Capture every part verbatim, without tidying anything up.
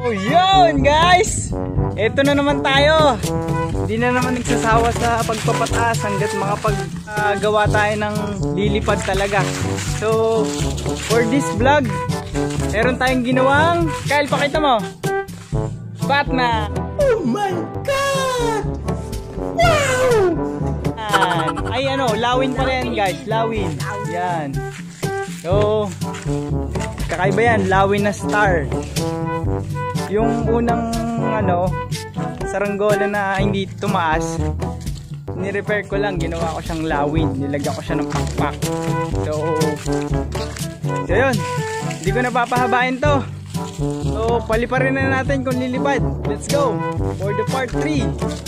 Oh yun guys, eto na naman tayo. Hindi na naman nagsasawa sa pagpapataas hanggat makapag-gawa uh, tayo ng lilipad talaga. So for this vlog, meron tayong ginawang, Kyle, pakita mo. Bat na. Oh my God! Wow! Yan. Ay ano, lawin pala yan guys, lawin. Yan. So kakaiba yan, lawin na star. Yung unang ano, saranggola na hindi tumaas, ni-repair ko lang, ginawa ko siyang lawin, nilagyan ko siya ng pakpak. So, so yun, hindi ko na papahabain to. So paliparin na natin kung lilipad. Let's go for the part three.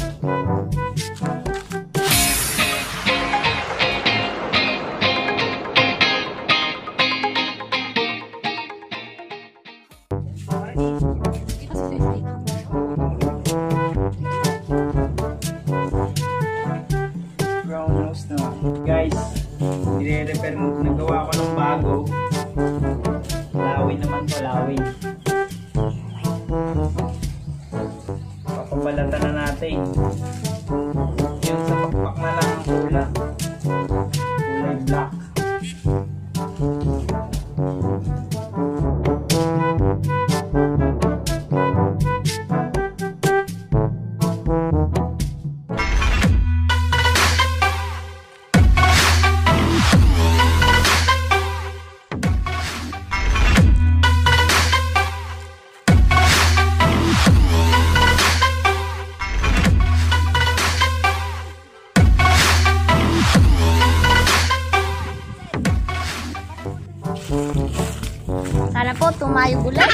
Guys, i-repair mo, nagawa ko ng bago. Lawin naman to, lawin. Papabalatan na natin. Yung sa pakpak na lang ang kulay. Kulay black. Sana po tumayo ulit.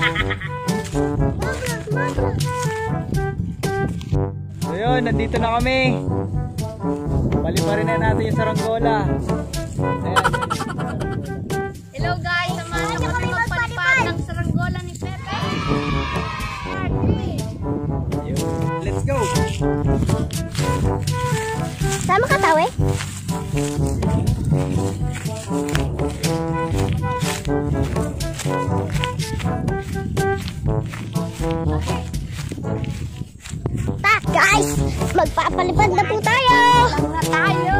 So yun, nandito na kami. Paliparin na natin yung saranggola. Ayan. Hello guys, samahan niyo kami magpalipad ng saranggola ni Pepe. Let's go. Sama ka tawe? Tak guys, magpapalipad na po tayo. Lang na tayo.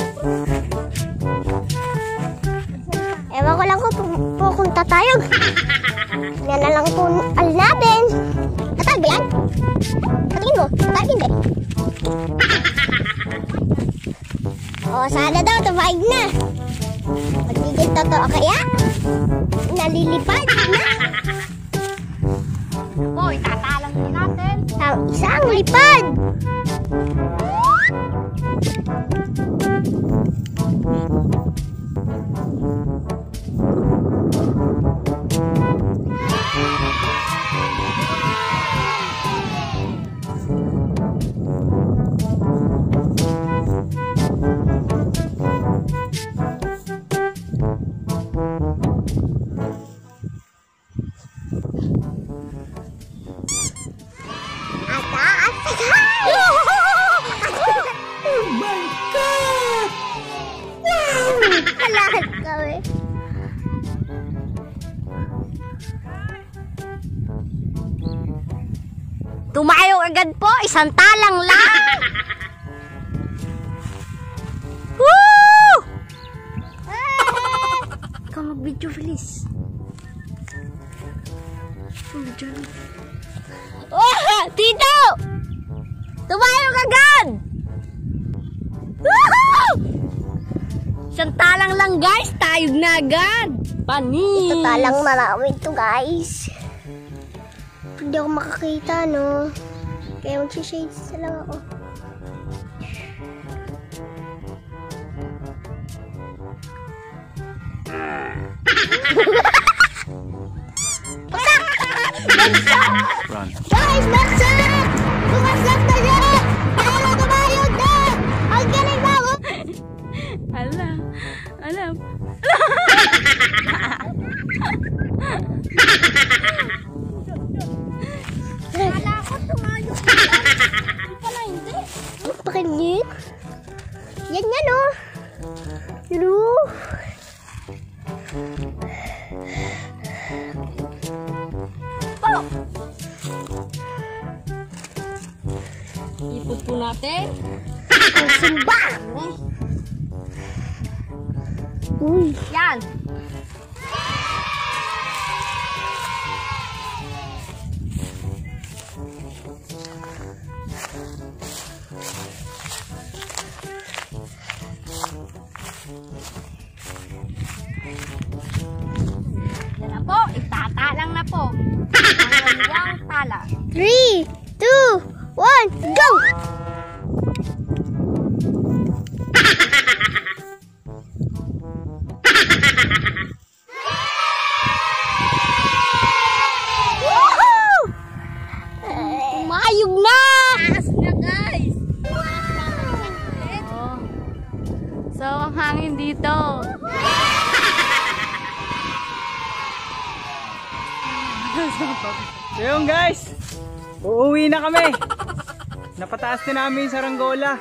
Ewan ko lang kung pupunta tayo. Yan na lang po al natin. Natag ba yan? Patingin mo, natag hindi. O sana daw, tumaig na. Magiging totoo kaya? Nalilipad na. O, itatalang din natin ang isang lipad. Tumayo agad po, isang talang lang. Woo! Ikaw mag-video, Feliz. Oh, Tito! Tumayo agad! Woohoo! Isang talang lang guys, tayog na agad. Panis! Ito talang marami ito guys. Hindi ako makakita, no? Kaya mag-shades na lang ako. Run. Guys, bagsak! Bumasak na niya! Kaya na tumayog na! Ang galing na ako! Alam, alam. Kala ko tumayog na. Hindi pala hindi. Pakinig. Yan yan o. Lu. Po. Ipot po natin. Ang simba! Uy! Yan! Yan na po, itatalang na po. Ang inyong tala. three, two, one, go! Mayog na! Taas na guys! Oh. So, ang hangin dito. So yun guys, uuwi na kami. Napataas na namin yung saranggola.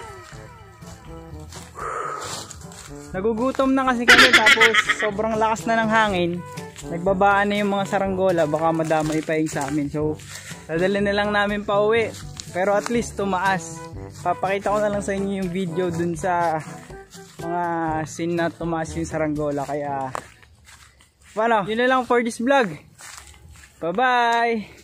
Nagugutom na kasi kami, tapos sobrang lakas na ng hangin. Nagbabaan na yung mga saranggola, baka madamay pa yung sa amin. So dadalhin na lang namin pa uwi, pero at least tumaas. Papakita ko na lang sa inyo yung video dun sa mga scene na tumaas yung saranggola. Kaya paano, yun na lang for this vlog. Bye bye.